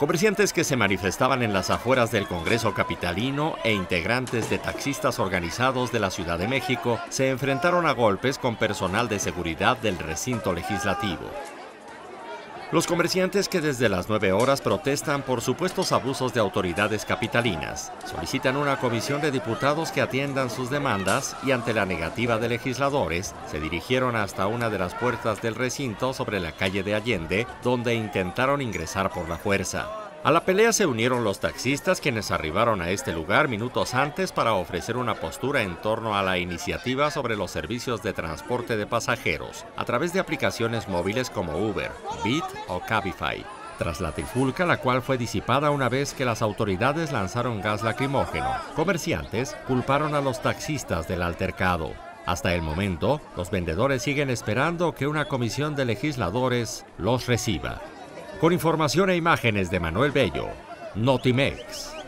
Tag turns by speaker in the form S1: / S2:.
S1: Comerciantes que se manifestaban en las afueras del Congreso capitalino e integrantes de taxistas organizados de la Ciudad de México se enfrentaron a golpes con personal de seguridad del recinto legislativo. Los comerciantes que desde las 9 horas protestan por supuestos abusos de autoridades capitalinas, solicitan una comisión de diputados que atiendan sus demandas y ante la negativa de legisladores, se dirigieron hasta una de las puertas del recinto sobre la calle de Allende, donde intentaron ingresar por la fuerza. A la pelea se unieron los taxistas, quienes arribaron a este lugar minutos antes para ofrecer una postura en torno a la iniciativa sobre los servicios de transporte de pasajeros a través de aplicaciones móviles como Uber, Bit o Cabify. Tras la trifulca, la cual fue disipada una vez que las autoridades lanzaron gas lacrimógeno, comerciantes culparon a los taxistas del altercado. Hasta el momento, los vendedores siguen esperando que una comisión de legisladores los reciba. Con información e imágenes de Manuel Bello, Notimex.